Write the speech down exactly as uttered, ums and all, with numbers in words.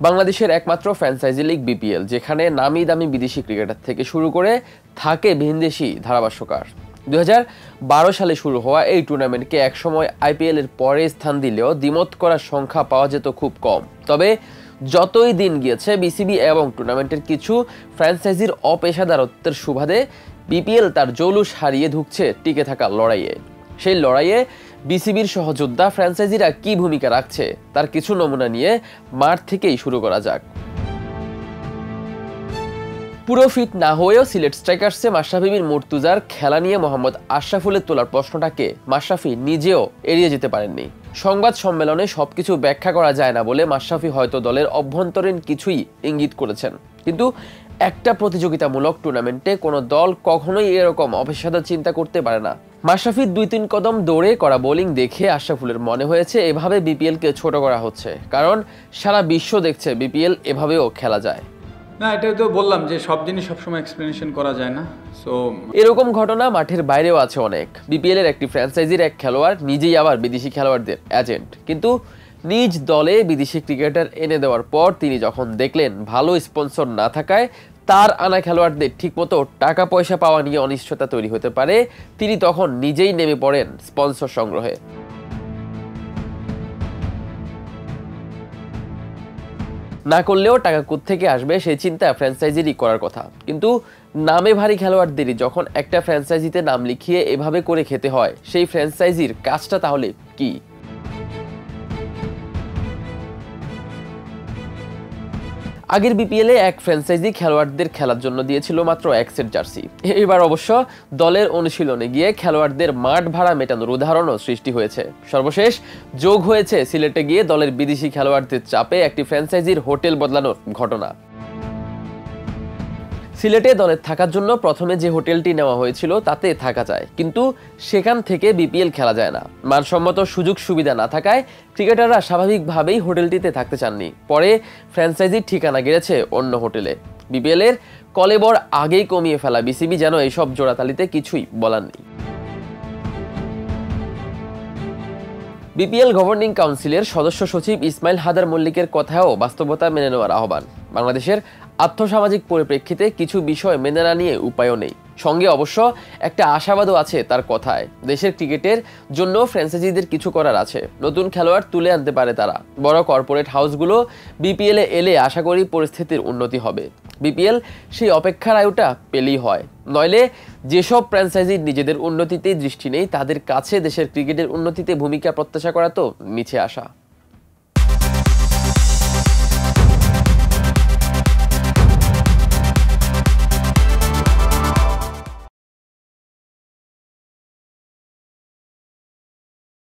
বাংলাদেশের একমাত্র franchise league BPL, যেখানে নামি দামি বিদেশি ক্রিকেটার থেকে শুরু করে থাকে ভিনদেশি ধারাভাষ্যকার। দুই হাজার বারো সালে শুরু হওয়া এই টুর্নামেন্টকে একসময় আইপিএল এর পরে স্থান দিলেও দ্বিমত করার সংখ্যা পাওয়া যেত খুব কম। তবে যতই দিন গিয়েছে বিসিবি এবং টুর্নামেন্টের কিছু ফ্র্যাঞ্চাইজির অপেশাদারত্বের সুবাদে বিপিএল তার জৌলুস হারিয়ে ঢুকছে টিকে থাকা লড়াইয়ে। সেই লড়াইয়ে বিসিবির সহযোদ্ধা ফ্র্যাঞ্চাইজিরা কি ভূমিকা রাখছে তার কিছু নমুনা নিয়ে মাঠ থেকেই শুরু করা যাক। পুরো ফিট না হয়েও সিলেট স্ট্রাইকার্সে মাশরাফি বিন মুর্তজার খেলা নিয়ে মোহাম্মদ আশরাফুলের তোলার প্রশ্নটাকে মাশরাফি নিজেও এড়িয়ে যেতে পারেননি। সংবাদ সম্মেলনে সবকিছু ব্যাখ্যা করা যায় না বলে মাশরাফি হয়তো দলের অভ্যন্তরীণ কিছুই ইঙ্গিত করেছেন, কিন্তু একটা প্রতিযোগিতামূলক টুর্নামেন্টে কোনো দল কখনোই এরকম অপেশাদার চিন্তা করতে পারে না। মাশরাফির দুই তিন কদম দৌড়ে করা বোলিং দেখে আশরাফুলের মনে হয়েছে এভাবে বিপিএলকে ছোট করা হচ্ছে, কারণ সারা বিশ্ব দেখছে বিপিএল এভাবেও খেলা যায় না। এটাই তো বললাম যে সব জিনিস সবসময় এক্সপ্লেনেশন করা যায় না। সো এরকম ঘটনা মাঠের বাইরেও আছে অনেক। বিপিএল এর একটি ফ্র্যাঞ্চাইজির এক খেলোয়াড় নিজেই আবার বিদেশি খেলোয়াড়দের এজেন্ট, কিন্তু নিজ দলে বিদেশি ক্রিকেটার এনে দেওয়ার পর তিনি যখন দেখলেন ভালো স্পন্সর না থাকায় তার আনা খেলোয়াড়দের ঠিকমতো টাকা পয়সা পাওয়া নিয়ে অনিশ্চয়তা তৈরি হতে পারে, তিনি তখন নিজেই নেমে পড়েন স্পন্সর সংগ্রহে। না করলেও টাকা কোত্থেকে আসবে সেই চিন্তা ফ্র্যাঞ্চাইজিরই করার কথা, কিন্তু নামে ভারী খেলোয়াড়দেরই যখন একটা ফ্র্যাঞ্চাইজিতে নাম লিখিয়ে এভাবে করে খেতে হয়, সেই ফ্র্যাঞ্চাইজির কাজটা তাহলে কি? আগের বিপিএলে এক ফ্র্যাঞ্চাইজি খেলোয়াড়দের খেলার জন্য দিয়েছিল মাত্র এক সেট জার্সি। এবার অবশ্য দলের অনুশীলনে গিয়ে খেলোয়াড়দের মাঠ ভাড়া মেটানোর উদাহরণও সৃষ্টি হয়েছে। সর্বশেষ যোগ হয়েছে সিলেটে গিয়ে দলের বিদেশি খেলোয়াড়দের চাপে একটি ফ্র্যাঞ্চাইজির হোটেল বদলানোর ঘটনা। সিলেটে দলের থাকার জন্য প্রথমে যে হোটেলটি নেওয়া হয়েছিল তাতে থাকা যায়, কিন্তু সেখান থেকে বিপিএল খেলা যায় না। মানসম্মত সুযোগ সুবিধা না থাকায় ক্রিকেটাররা স্বাভাবিকভাবেই হোটেলটিতে থাকতে চাননি। পরে ফ্র্যাঞ্চাইজির ঠিকানা গেড়েছে অন্য হোটেলে। বিপিএল এর কলেবর আগেই কমিয়ে ফেলা বিসিবি যেন এইসব জোড়াতালিতে কিছুই বলার নেই। বিপিএল গভর্নিং কাউন্সিলের সদস্য সচিব ইসমাইল হাদার মল্লিকের কথাও বাস্তবতা মেনে নেওয়ার আহ্বান। বাংলাদেশের আর্থসামাজিক পরিপ্রেক্ষিতে কিছু বিষয় মেনে না নিয়ে উপায়ও নেই। সঙ্গে অবশ্য একটা আশাবাদও আছে তার কথায়। দেশের ক্রিকেটের জন্য ফ্র্যাঞ্চাইজিদের কিছু করার আছে, নতুন খেলোয়াড় তুলে আনতে পারে তারা। বড় কর্পোরেট হাউসগুলো বিপিএল এ এলে আশা করি পরিস্থিতির উন্নতি হবে। বিপিএল সেই অপেক্ষার আয়ুটা পেলেই হয়, নইলে যেসব ফ্র্যাঞ্চাইজির নিজেদের উন্নতিতেই দৃষ্টি নেই তাদের কাছে দেশের ক্রিকেটের উন্নতিতে ভূমিকা প্রত্যাশা করা তো মিছে আসা।